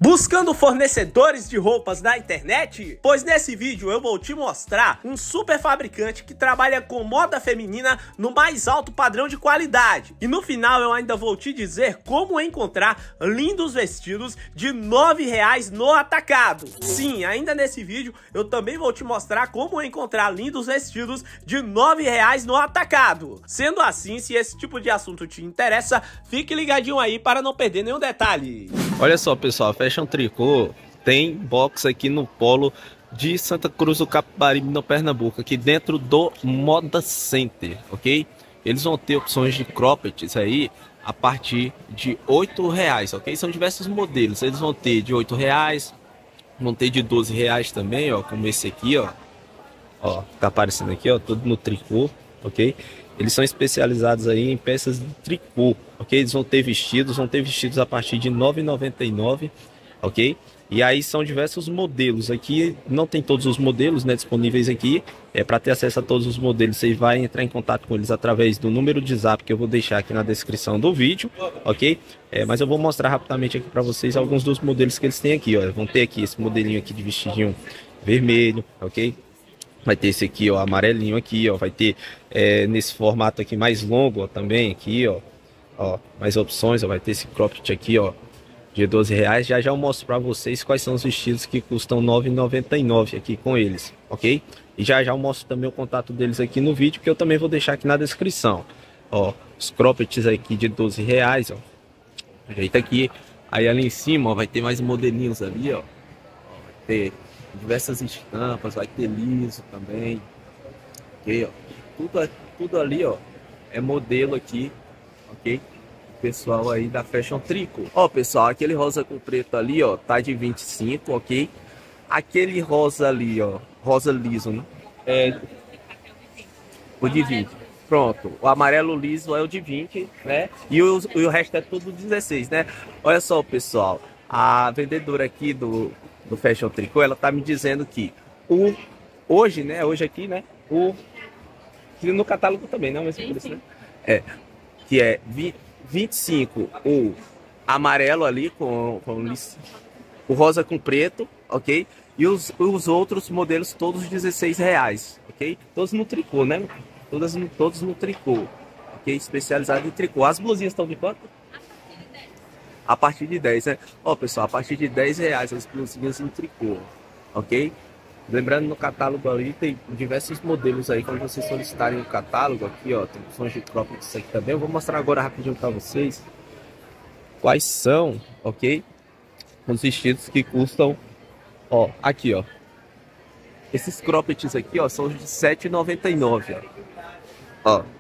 Buscando fornecedores de roupas na internet? Pois nesse vídeo eu vou te mostrar um super fabricante que trabalha com moda feminina no mais alto padrão de qualidade. E no final eu ainda vou te dizer como encontrar lindos vestidos de R$ 9,00 no atacado. Sim, ainda nesse vídeo eu também vou te mostrar como encontrar lindos vestidos de R$ 9,00 no atacado. Sendo assim, se esse tipo de assunto te interessa, fique ligadinho aí para não perder nenhum detalhe. Olha só, pessoal, Fashion Tricô tem box aqui no polo de Santa Cruz do Capibaribe, no Pernambuco, aqui dentro do Moda Center, ok? Eles vão ter opções de croppeds aí a partir de R$ 8,00, ok? São diversos modelos, eles vão ter de R$ 8,00, vão ter de R$ 12,00 também, ó, como esse aqui, ó, tá aparecendo aqui, ó, tudo no tricô, ok? Eles são especializados aí em peças de tricô, ok? Eles vão ter vestidos a partir de R$ 9,99, ok? E aí são diversos modelos. Aqui não tem todos os modelos, né, disponíveis aqui. Para ter acesso a todos os modelos, você vai entrar em contato com eles através do número de zap que eu vou deixar aqui na descrição do vídeo, ok? Mas eu vou mostrar rapidamente aqui para vocês alguns dos modelos que eles têm aqui, ó. Vão ter aqui esse modelinho aqui de vestidinho vermelho, ok? Vai ter esse aqui, ó, amarelinho aqui, ó. Vai ter nesse formato aqui mais longo, ó, também aqui, ó, mais opções, ó. Vai ter esse cropped aqui, ó, de R$ 12,00. Já eu mostro para vocês quais são os vestidos que custam R$ 9,99 aqui com eles, ok? E já eu mostro também o contato deles aqui no vídeo, que eu também vou deixar aqui na descrição. Ó, os croppeds aqui de R$ 12,00, ó. Ajeita aqui. Aí ali em cima, ó, vai ter mais modelinhos ali, ó. Vai ter diversas estampas, vai ter liso também, ok, ó, tudo ali, ó, é modelo aqui, ok, pessoal aí da Fashion Tricô. Ó, pessoal, aquele rosa com preto ali, ó, tá de 25, ok, aquele rosa ali, ó, rosa liso, né, o de 20, pronto, o amarelo liso é o de 20, né, e o resto é tudo 16, né. Olha só, pessoal, a vendedora aqui do Fashion Tricô, ela tá me dizendo que hoje aqui, né, no catálogo também, não, mas por isso, né, que é 25 o amarelo ali com o rosa com preto, ok, e os outros modelos todos R$16,00, ok, todos no tricô, né, todos no tricô, ok, especializado em tricô. As blusinhas estão de quanto? A partir de 10, né? Ó, pessoal, a partir de R$10,00 as blusinhas em tricô, ok? Lembrando, no catálogo ali tem diversos modelos aí, quando vocês solicitarem o catálogo aqui, ó, tem opções de cropped aqui também. Eu vou mostrar agora rapidinho para vocês quais são, ok? Os vestidos que custam, ó, aqui, ó. Esses croppeds aqui, ó, são de R$ 7,99, ó. Ó, R$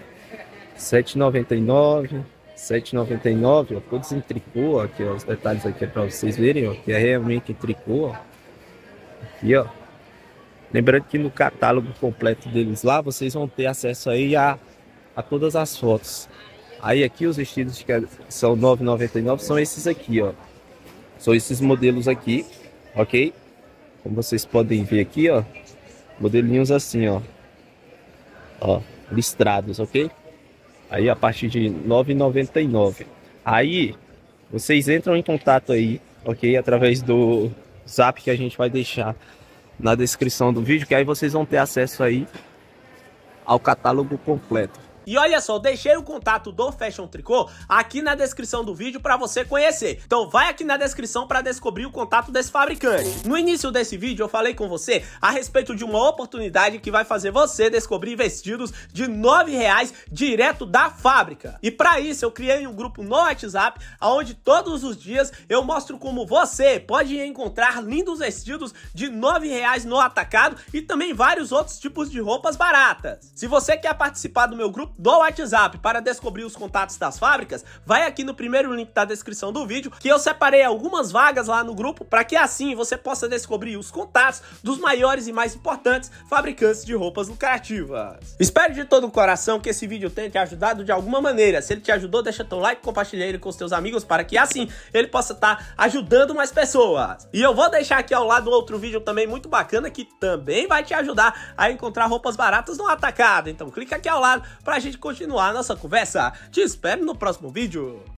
7,99. R$ 7,99, ó, todos em tricô, ó, aqui, ó, os detalhes aqui para vocês verem, ó, que é realmente em tricô, ó. Aqui, ó. Lembrando que no catálogo completo deles lá, vocês vão ter acesso aí a todas as fotos. Aí aqui os vestidos que são R$ 9,99 são esses aqui, ó. São esses modelos aqui, ok? Como vocês podem ver aqui, ó, modelinhos assim, ó. Ó, listrados, ok? Aí a partir de R$ 9,99. Aí vocês entram em contato aí, ok? Através do zap que a gente vai deixar na descrição do vídeo, que aí vocês vão ter acesso aí ao catálogo completo. E olha só, eu deixei o contato do Fashion Tricô aqui na descrição do vídeo para você conhecer. Então vai aqui na descrição para descobrir o contato desse fabricante. No início desse vídeo eu falei com você a respeito de uma oportunidade que vai fazer você descobrir vestidos de R$ 9,00 direto da fábrica. E para isso eu criei um grupo no WhatsApp, onde todos os dias eu mostro como você pode encontrar lindos vestidos de R$ 9,00 no atacado e também vários outros tipos de roupas baratas. Se você quer participar do meu grupo do WhatsApp para descobrir os contatos das fábricas, vai aqui no primeiro link da descrição do vídeo, que eu separei algumas vagas lá no grupo para que assim você possa descobrir os contatos dos maiores e mais importantes fabricantes de roupas lucrativas. Espero de todo o coração que esse vídeo tenha te ajudado de alguma maneira. Se ele te ajudou, deixa teu like, compartilha ele com os teus amigos para que assim ele possa estar ajudando mais pessoas. E eu vou deixar aqui ao lado outro vídeo também muito bacana que também vai te ajudar a encontrar roupas baratas no atacado. Então clica aqui ao lado pra gente continuar a nossa conversa. Te espero no próximo vídeo.